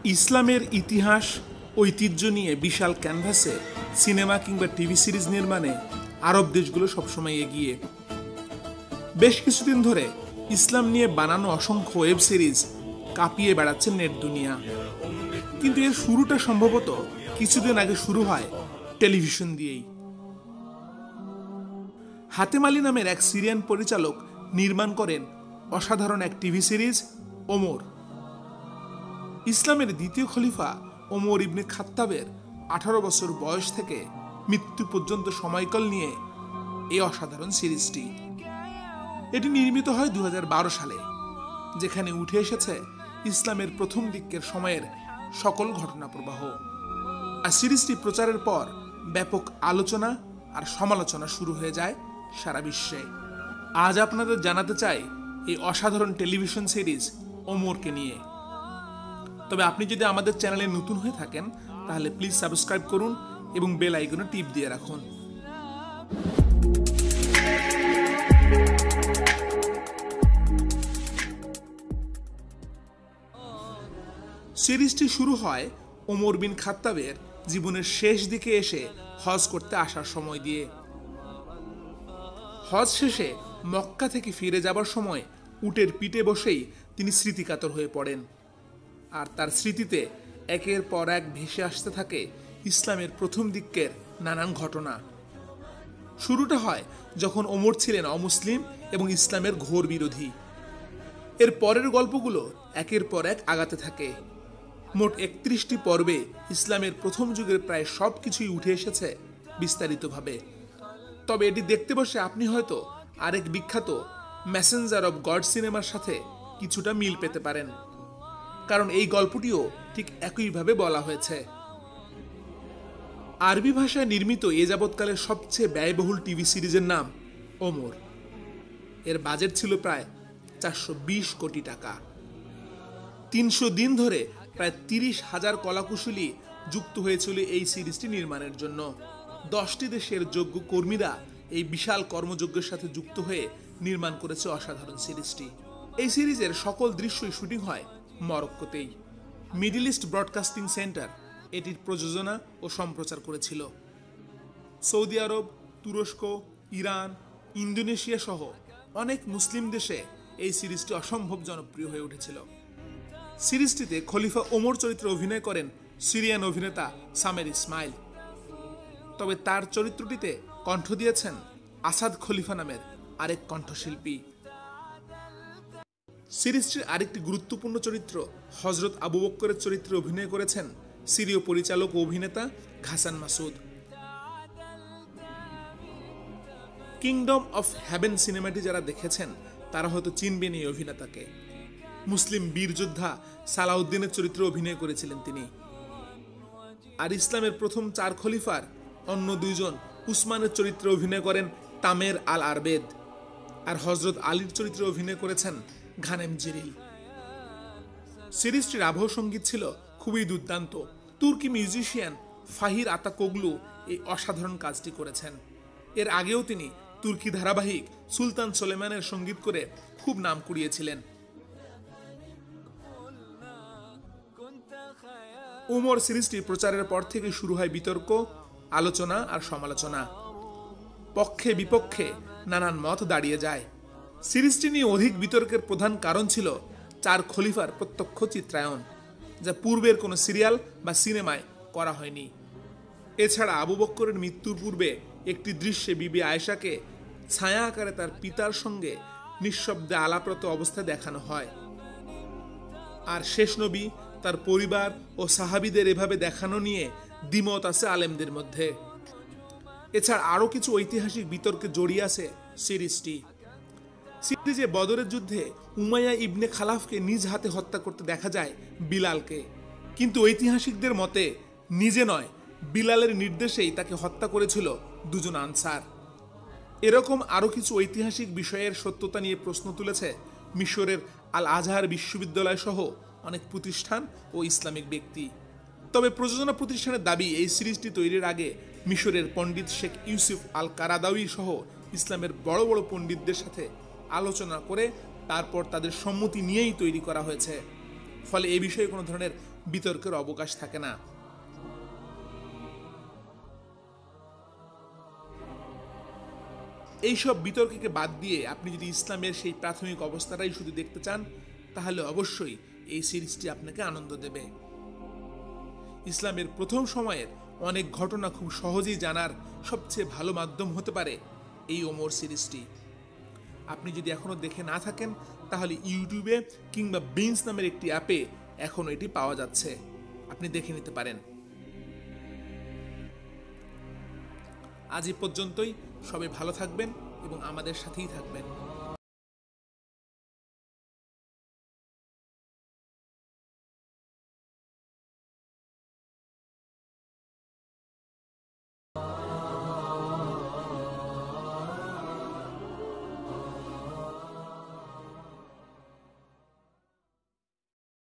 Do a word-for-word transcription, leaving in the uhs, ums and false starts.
ইসলামের ইতিহাস ঐতিহ্য নিয়ে বিশাল ক্যানভাসে সিনেমা কিংবা টিভি সিরিজ নির্মাণে আরব দেশগুলো সবসময় এগিয়ে। বেশ কিছুদিন ধরে ইসলাম নিয়ে বানানো অসংখ্য ওয়েব সিরিজ কাঁপিয়ে বেড়াচ্ছে নেট দুনিয়া। কিন্তু এর শুরুটা সম্ভবত কিছুদিন আগে শুরু হয় টেলিভিশন দিয়েই। হাতেম আলী নামের এক সিরিয়ান পরিচালক নির্মাণ করেন অসাধারণ এক টিভি সিরিজ ওমর। ইসলামের দ্বিতীয় খলিফা ওমর ইবনে খাত্তাবের আঠারো বছর বয়স থেকে মৃত্যু পর্যন্ত সময়কাল নিয়ে এই অসাধারণ সিরিজটি। এটি নির্মিত হয় দুই হাজার বারো সালে, যেখানে উঠে এসেছে ইসলামের প্রথম দিকের সময়ের সকল ঘটনা প্রবাহ। আর সিরিজটি প্রচারের পর ব্যাপক আলোচনা আর সমালোচনা শুরু হয়ে যায় সারা বিশ্বে। আজ আপনাদের জানাতে চাই এই অসাধারণ টেলিভিশন সিরিজ ওমরকে নিয়ে। তবে আপনি যদি আমাদের চ্যানেলে নতুন হয়ে থাকেন তাহলে প্লিজ সাবস্ক্রাইব করুন এবং বেল আইকনে টিপ দিয়ে রাখুন। সিরিজটি শুরু হয় ওমর বিন খাত্তাবের জীবনের শেষ দিকে এসে হজ করতে আসার সময় দিয়ে। হজ শেষে মক্কা থেকে ফিরে যাবার সময় উটের পিঠে বসেই তিনি স্মৃতিকাতর হয়ে পড়েন। আর তার স্মৃতিতে একের পর এক ভেসে আসতে থাকে ইসলামের প্রথম দিকের নানান ঘটনা। শুরুটা হয় যখন ওমর ছিলেন অমুসলিম এবং ইসলামের ঘোর বিরোধী। এর পরের গল্পগুলো একের পর এক আগাতে থাকে। মোট একত্রিশটি পর্বে ইসলামের প্রথম যুগের প্রায় সব কিছুই উঠে এসেছে বিস্তারিতভাবে। তবে এটি দেখতে বসে আপনি হয়তো আরেক বিখ্যাত মেসেঞ্জার অব গড সিনেমার সাথে কিছুটা মিল পেতে পারেন, কারণ এই গল্পটিও ঠিক একইভাবে বলা হয়েছে। আরবি ভাষায় নির্মিত এ যাবৎকালের সবচেয়ে ব্যয়বহুল টিভি সিরিজের নাম ওমর। এর বাজেট ছিল প্রায় চারশো বিশ কোটি টাকা। তিনশো দিন ধরে প্রায় তিরিশ হাজার কলাকুশলী যুক্ত হয়েছিল এই সিরিজটি নির্মাণের জন্য। দশটি দেশের যোগ্য কর্মীরা এই বিশাল কর্মযজ্ঞের সাথে যুক্ত হয়ে নির্মাণ করেছে অসাধারণ সিরিজটি। এই সিরিজের সকল দৃশ্যই শুটিং হয় মরক্কোতেই। মিডল ইস্ট ব্রডকাস্টিং সেন্টার এটির প্রযোজনা ও সম্প্রচার করেছিল। সৌদি আরব, তুরস্ক, ইরান, ইন্দোনেশিয়া সহ অনেক মুসলিম দেশে এই সিরিজটি অসম্ভব জনপ্রিয় হয়ে উঠেছিল। সিরিজটিতে খলিফা ওমর চরিত্রে অভিনয় করেন সিরিয়ান অভিনেতা সামের ইসমাইল। তবে তার চরিত্রটিতে কণ্ঠ দিয়েছেন আসাদ খলিফা নামের আরেক কণ্ঠশিল্পী। সিরিজটির আরেকটি গুরুত্বপূর্ণ চরিত্র হযরত আবু বকরের চরিত্রে অভিনয় করেছেন সিরীয় পরিচালক ও অভিনেতা Hassan Massoud. Kingdom of Heaven সিনেমাটি যারা দেখেছেন তারা হয়তো চিনবেন এই অভিনেতাকে। মুসলিম বীর যোদ্ধা সালাউদ্দিনের চরিত্রে অভিনয় করেছিলেন তিনি। আর ইসলামের প্রথম চার খলিফার অন্য দুইজন উসমানের চরিত্রে অভিনয় করেন তামের আল আরবেদ, আর হযরত আলীর চরিত্রে অভিনয় করেছেন ঘানেম জিরিল। সিরিজটির আবহ সঙ্গীত ছিল খুবই দুর্দান্ত। তুর্কি মিউজিশিয়ান ফাহির আতাকোগলু এই অসাধারণ কাজটি করেছেন। এর আগেও তিনি তুর্কি ধারাবাহিক সুলতান সোলেমানের সঙ্গীত করে খুব নাম কুড়িয়েছিলেন। ওমর সিরিজটি প্রচারের পর থেকে শুরু হয় বিতর্ক, আলোচনা আর সমালোচনা। পক্ষে বিপক্ষে নানান মত দাঁড়িয়ে যায়। সিরিজটি নিয়ে অধিক বিতর্কের প্রধান কারণ ছিল চার খলিফার প্রত্যক্ষ চিত্রায়ন, যা পূর্বের কোনো সিরিয়াল বা সিনেমায় করা হয়নি। এছাড়া আবু বকরের মৃত্যুর পূর্বে একটি দৃশ্যে বিবি আয়েশাকে ছায়া আকারে তার পিতার সঙ্গে নিঃশব্দে আলাপরত অবস্থায় দেখানো হয়। আর শেষ নবী, তার পরিবার ও সাহাবীদের এভাবে দেখানো নিয়ে দ্বিমত আছে আলেমদের মধ্যে। এছাড়া আরও কিছু ঐতিহাসিক বিতর্কে জড়িয়ে আছে সিরিজটি। সিরিজে বদরের যুদ্ধে উমাইয়া ইবনে খালাফকে নিজ হাতে হত্যা করতে দেখা যায় বিলালকে, কিন্তু ঐতিহাসিকদের মতে নিজে নয়, বিলালের নির্দেশেই তাকে হত্যা করেছিল দুজন আনসার। এরকম আরও কিছু ঐতিহাসিক বিষয়ের সত্যতা নিয়ে প্রশ্ন তুলেছে মিশরের আল আজহার বিশ্ববিদ্যালয় সহ অনেক প্রতিষ্ঠান ও ইসলামিক ব্যক্তি। তবে প্রযোজনা প্রতিষ্ঠানের দাবি এই সিরিজটি তৈরির আগে মিশরের পণ্ডিত শেখ ইউসুফ আল কারাদাউই সহ ইসলামের বড় বড় পণ্ডিতদের সাথে আলোচনা করে তারপর তাদের সম্মতি নিয়েই তৈরি করা হয়েছে। ফলে এই বিষয়ে কোনো ধরনের বিতর্কের অবকাশ থাকে না। এইসব বিতর্ককে বাদ দিয়ে আপনি যদি ইসলামের সেই প্রাথমিক অবস্থাটাই শুধু দেখতে চান, তাহলে অবশ্যই এই সিরিজটি আপনাকে আনন্দ দেবে। ইসলামের প্রথম সময়ের অনেক ঘটনা খুব সহজেই জানার সবচেয়ে ভালো মাধ্যম হতে পারে এই ওমর সিরিজটি। আপনি যদি এখনো দেখে না থাকেন, তাহলে ইউটিউবে কিংবা বিনস নামের একটি অ্যাপে এখনো এটি পাওয়া যাচ্ছে, আপনি দেখে নিতে পারেন। আজ এই পর্যন্তই। সবাই ভালো থাকবেন এবং আমাদের সাথেই থাকবেন।